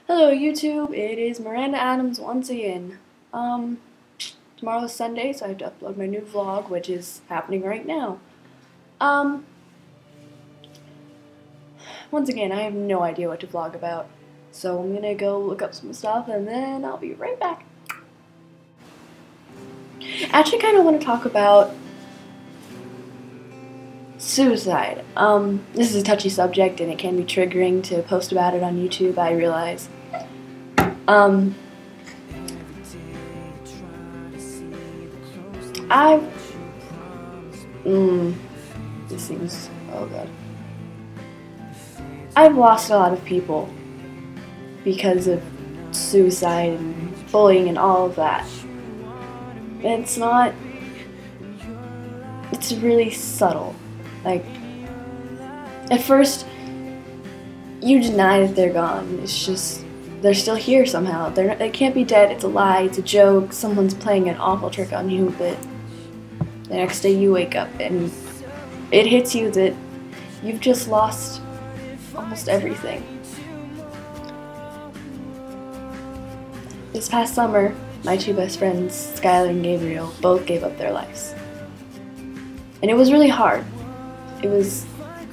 Hello YouTube, it is Miranda Adams once again. Tomorrow's Sunday, so I have to upload my new vlog, which is happening right now. Once again, I have no idea what to vlog about, so I'm gonna go look up some stuff and then I'll be right back. I actually kind of want to talk about suicide. This is a touchy subject and it can be triggering to post about it on YouTube, I realize. This seems, oh god. I've lost a lot of people because of suicide and bullying and all of that. It's really subtle. Like, at first, you deny that they're gone. It's just, they're still here somehow. They can't be dead. It's a lie. It's a joke. Someone's playing an awful trick on you, but the next day you wake up and it hits you that you've just lost almost everything. This past summer, my two best friends, Skylar and Gabriel, both gave up their lives. And it was really hard. It was...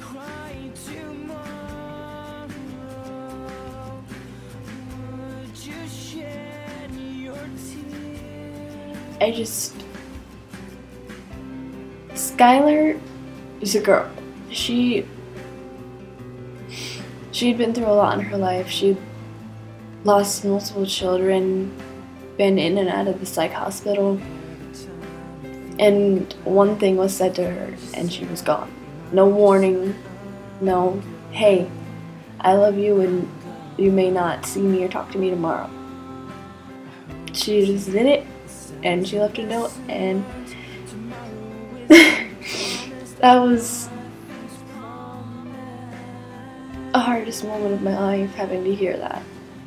Skylar is a girl. She'd been through a lot in her life. She'd lost multiple children, been in and out of the psych hospital, and one thing was said to her and she was gone. No warning, no, hey, I love you and you may not see me or talk to me tomorrow. She just did it and she left a note, and that was the hardest moment of my life, having to hear that.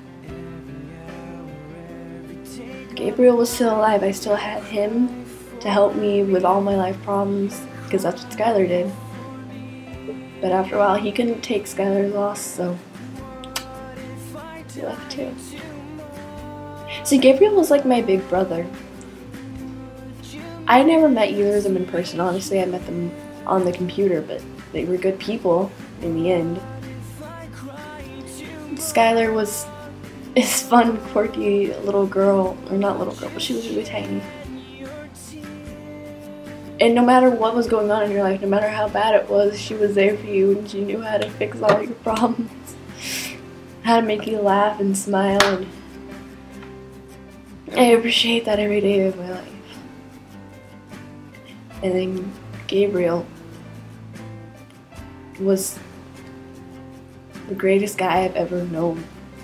Gabriel was still alive. I still had him to help me with all my life problems, because that's what Skylar did. But after a while, he couldn't take Skylar's loss, so he left too. See, Gabriel was like my big brother. I never met either of them in person. Honestly, I met them on the computer, but they were good people in the end. Skylar was this fun, quirky little girl, or not little girl, but she was really tiny. And no matter what was going on in your life, no matter how bad it was, she was there for you and she knew how to fix all your problems. How to make you laugh and smile, and I appreciate that every day of my life. And then Gabriel was the greatest guy I've ever known.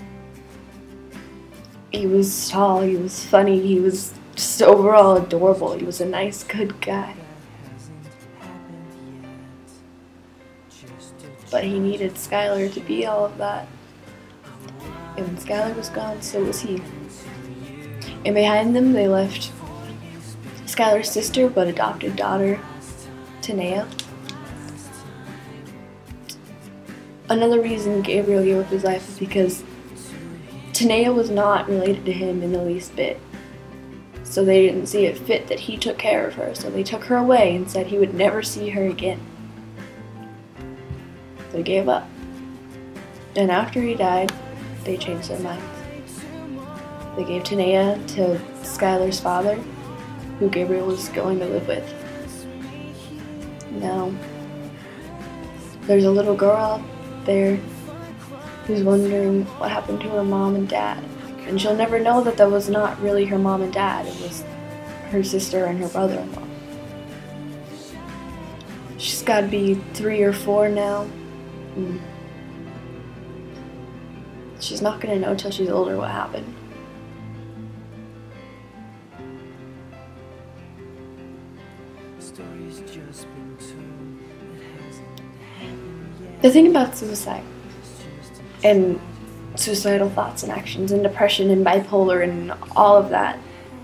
He was tall, he was funny, he was just overall adorable. He was a nice, good guy. But he needed Skylar to be all of that. And when Skylar was gone, so was he. And behind them, they left Skylar's sister, but adopted daughter, Tanea. Another reason Gabriel gave up his life is because Tanea was not related to him in the least bit. So they didn't see it fit that he took care of her, so they took her away and said he would never see her again. They gave up. And after he died, they changed their minds. They gave Tanea to Skylar's father, who Gabriel was going to live with. Now, there's a little girl out there who's wondering what happened to her mom and dad. And she'll never know that that was not really her mom and dad. It was her sister and her brother-in-law. She's got to be 3 or 4 now. And she's not going to know till she's older what happened. The thing about suicide and suicidal thoughts and actions and depression and bipolar and all of that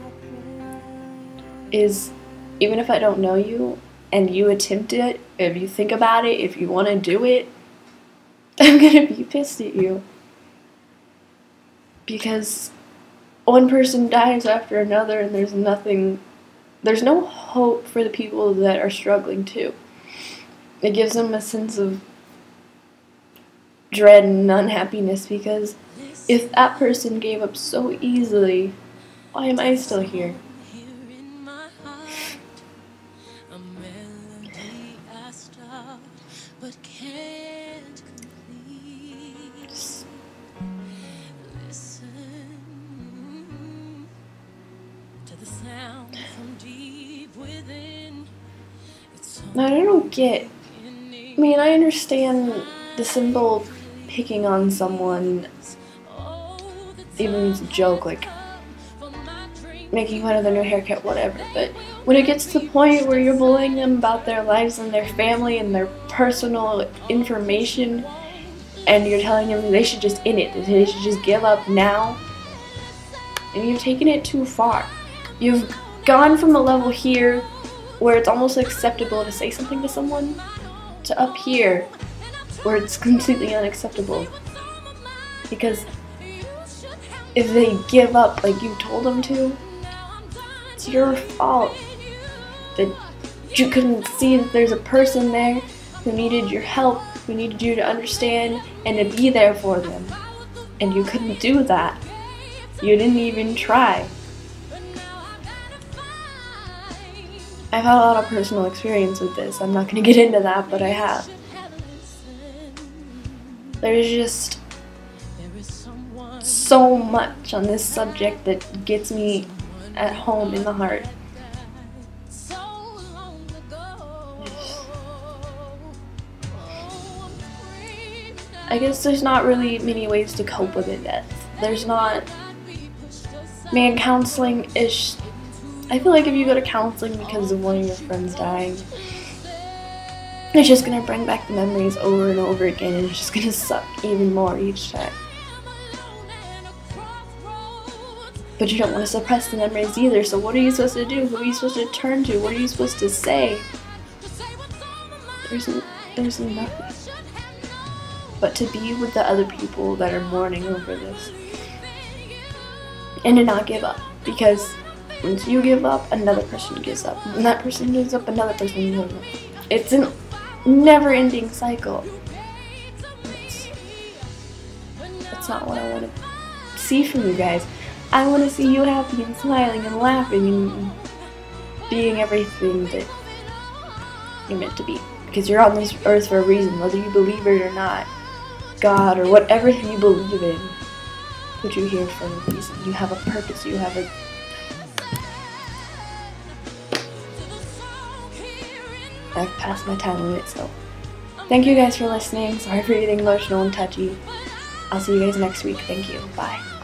is, even if I don't know you and you attempt it, if you think about it, if you want to do it, I'm gonna be pissed at you. because one person dies after another and there's no hope for the people that are struggling too. It gives them a sense of dread and unhappiness, because if that person gave up so easily, why am I still here? I don't get. I mean, I understand the simple picking on someone, even if it's a joke, like making fun of their new haircut, whatever. But when it gets to the point where you're bullying them about their lives and their family and their personal information, and you're telling them they should just end it, that they should just give up now, and you've taken it too far. You've gone from a level here where it's almost acceptable to say something to someone, to up here where it's completely unacceptable. Because if they give up like you told them to, it's your fault that you couldn't see that there's a person there who needed your help, who needed you to understand and to be there for them. And you couldn't do that. You didn't even try. I've had a lot of personal experience with this. I'm not going to get into that, but I have. There's just so much on this subject that gets me at home in the heart. I guess there's not really many ways to cope with a death. There's not. Man, counseling is. I feel like if you go to counseling because of one of your friends dying, it's just gonna bring back the memories over and over again, and it's just gonna suck even more each time. But you don't want to suppress the memories either, so what are you supposed to do? Who are you supposed to turn to? What are you supposed to say? There's nothing. But to be with the other people that are mourning over this. And to not give up, because once you give up, another person gives up. When that person gives up, another person gives up. It's a never-ending cycle. That's not what I want to see from you guys. I want to see you happy and smiling and laughing and being everything that you're meant to be. Because you're on this earth for a reason, whether you believe it or not. God or whatever you believe in, put you here for a reason. You have a purpose. You have a. I've passed my time limit, so thank you guys for listening. Sorry for getting emotional and touchy. I'll see you guys next week. Thank you. Bye.